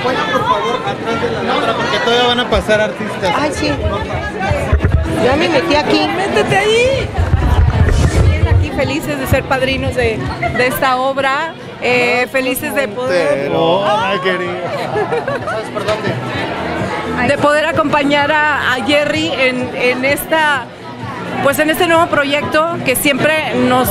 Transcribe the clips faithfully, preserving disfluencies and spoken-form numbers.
acompañan por favor atrás de la lámpara porque todavía van a pasar artistas. Ay, sí. Ya me metí aquí. Métete ahí. Bien, aquí felices de ser padrinos de, de esta obra. Eh, felices de poder. Ay, querida. ¿Sabes por dónde? De poder acompañar a, a Jerry en, en esta. Pues en este nuevo proyecto que siempre nos,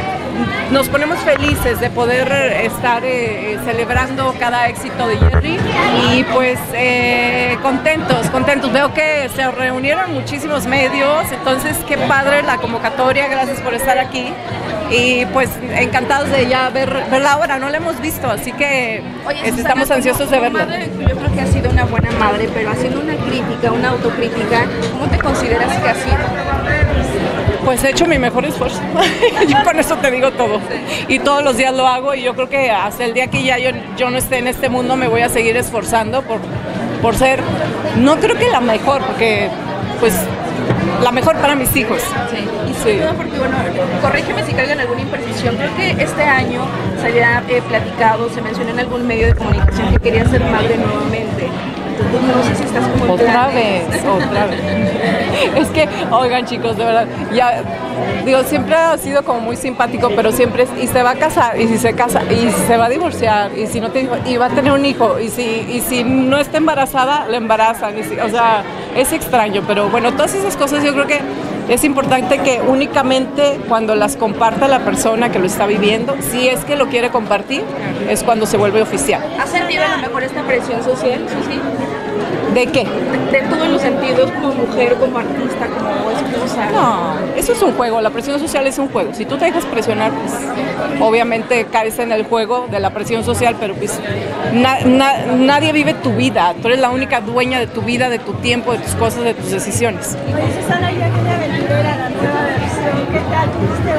nos ponemos felices de poder estar eh, celebrando cada éxito de Jerry y pues eh, contentos, contentos. Veo que se reunieron muchísimos medios, entonces qué padre la convocatoria, gracias por estar aquí y pues encantados de ya ver, ver la obra, no la hemos visto, así que Oye, Susana, estamos ansiosos de verla. Madre, yo creo que has sido una buena madre, pero haciendo una crítica, una autocrítica, ¿cómo te consideras que has sido? Pues he hecho mi mejor esfuerzo, yo con eso te digo todo, y todos los días lo hago y yo creo que hasta el día que ya yo, yo no esté en este mundo me voy a seguir esforzando por, por ser, no creo que la mejor, porque pues la mejor para mis hijos. Sí, y sobre Sí. todo porque, bueno, corrígeme si caigo en alguna imprecisión, creo que este año se había eh, platicado, se mencionó en algún medio de comunicación que quería ser madre nuevamente. Entonces, no sé si estás como en Otra planes. vez, otra vez. Es que, oigan chicos, de verdad, ya, digo, siempre ha sido como muy simpático, pero siempre es, y se va a casar, y si se casa, y si se va a divorciar, y si no tiene hijo, y va a tener un hijo, y si, y si no está embarazada, la embarazan, y si, o sea, es extraño, pero bueno, todas esas cosas yo creo que es importante que únicamente cuando las comparta la persona que lo está viviendo, si es que lo quiere compartir, es cuando se vuelve oficial. ¿Has sentido a lo mejor esta presión social, Susi? ¿De qué? De, de todos los sentidos, como mujer, como artista, como esposa. No, eso es un juego, la presión social es un juego. Si tú te dejas presionar, pues obviamente caes en el juego de la presión social, pero pues na- na- nadie vive tu vida. Tú eres la única dueña de tu vida, de tu tiempo, de tus cosas, de tus decisiones. Oye, Susana, ya que la aventurera, la nueva versión, ¿qué tal? ¿Tuviste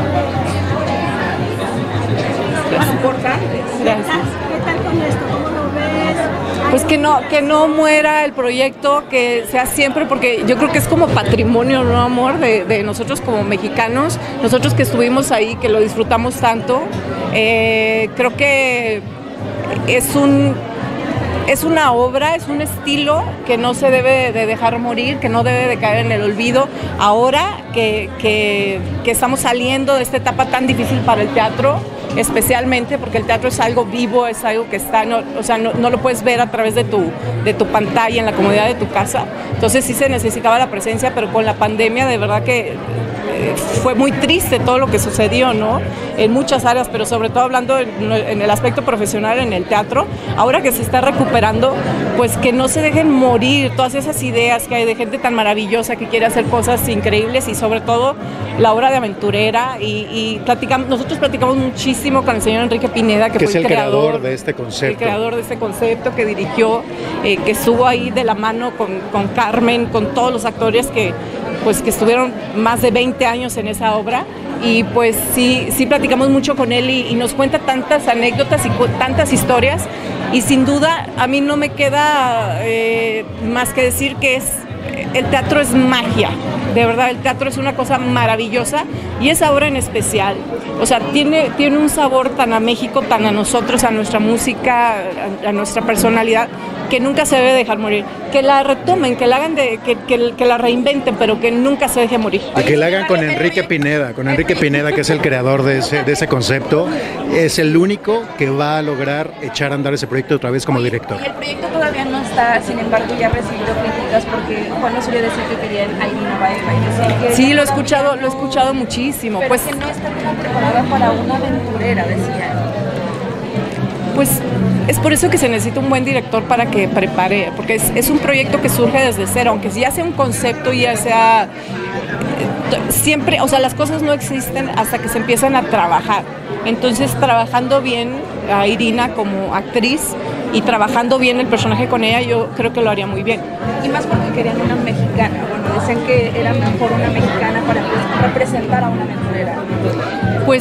Más importantes. Gracias. ¿Qué tal con esto? ¿Cómo lo ves? Pues que no, que no muera el proyecto, que sea siempre, porque yo creo que es como patrimonio, ¿no, amor? De, de nosotros como mexicanos, nosotros que estuvimos ahí, que lo disfrutamos tanto. Eh, creo que es un... Es una obra, es un estilo que no se debe de dejar morir, que no debe de caer en el olvido. Ahora que, que, que estamos saliendo de esta etapa tan difícil para el teatro, especialmente porque el teatro es algo vivo, es algo que está, no, o sea, no, no lo puedes ver a través de tu, de tu pantalla, en la comodidad de tu casa. Entonces sí se necesitaba la presencia, pero con la pandemia de verdad que eh, fue muy triste todo lo que sucedió, ¿no? En muchas áreas, pero sobre todo hablando en, en el aspecto profesional, en el teatro, ahora que se está recuperando, pues que no se dejen morir todas esas ideas que hay de gente tan maravillosa que quiere hacer cosas increíbles y sobre todo la obra de aventurera y, y platicamos, nosotros platicamos muchísimo con el señor Enrique Pineda, que, Que fue es el creador de este concepto. El creador de este concepto, que dirigió, eh, que estuvo ahí de la mano con, con Carmen, con todos los actores que, pues, que estuvieron más de veinte años en esa obra. Y pues sí, sí platicamos mucho con él y, y nos cuenta tantas anécdotas y tantas historias y sin duda a mí no me queda eh, más que decir que es, el teatro es magia, de verdad el teatro es una cosa maravillosa y esa obra en especial, o sea, tiene, tiene un sabor tan a México, tan a nosotros, a nuestra música, a, a nuestra personalidad, que nunca se debe dejar morir, que la retomen, que la hagan de, que, que, que la reinventen, pero que nunca se deje morir. Y que la hagan con Enrique Pineda, con Enrique Pineda, que es el creador de ese, de ese concepto, es el único que va a lograr echar a andar ese proyecto otra vez como director. Y el proyecto todavía no está, sin embargo, ya ha recibido críticas porque Juan no solía decir que querían a Irina Baeva y decir que sí, lo he escuchado, lo he escuchado muchísimo. Pero Pues que no está como preparada para una aventurera, decían. Pues es por eso que se necesita un buen director para que prepare, porque es, es un proyecto que surge desde cero, aunque ya sea un concepto, ya sea eh, siempre, o sea, las cosas no existen hasta que se empiezan a trabajar. Entonces, trabajando bien a Irina como actriz y trabajando bien el personaje con ella, yo creo que lo haría muy bien. Y más porque querían una mexicana, bueno, decían que era mejor una mexicana para representar a una aventurera. Pues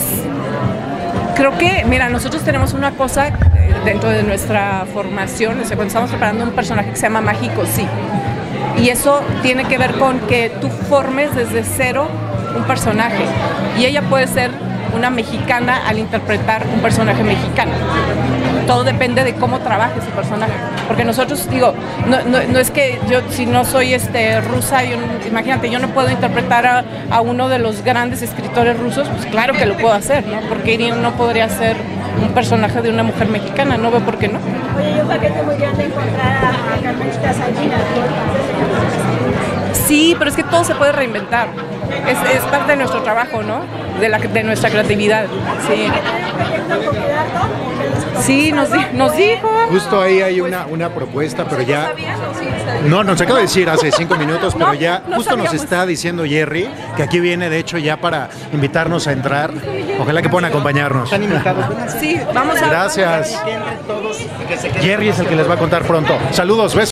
creo que, mira, nosotros tenemos una cosa dentro de nuestra formación, o sea, cuando estamos preparando un personaje que se llama Mágico, sí. Y eso tiene que ver con que tú formes desde cero un personaje. Y ella puede ser una mexicana al interpretar un personaje mexicano. Todo depende de cómo trabaje ese personaje. Porque nosotros, digo, no, no, no es que yo, si no soy este, rusa, yo, imagínate, yo no puedo interpretar a, a uno de los grandes escritores rusos, pues claro que lo puedo hacer, ¿no? Porque no podría ser un personaje de una mujer mexicana, no veo por qué no. Oye, yo paquete muy grande encontrar a Carmelita Salinas, ¿no? Sí, pero es que todo se puede reinventar. Es, es parte de nuestro trabajo, ¿no? De, la, de nuestra creatividad. Sí. Sí, nos, di, nos dijo. Justo ahí hay una, una propuesta, pero ya... No, nos acaba de decir hace cinco minutos, pero ya justo nos está diciendo Jerry que aquí viene, de hecho, ya para invitarnos a entrar. Ojalá que puedan acompañarnos. Sí, vamos a... Gracias. Jerry es el que les va a contar pronto. Saludos, besos.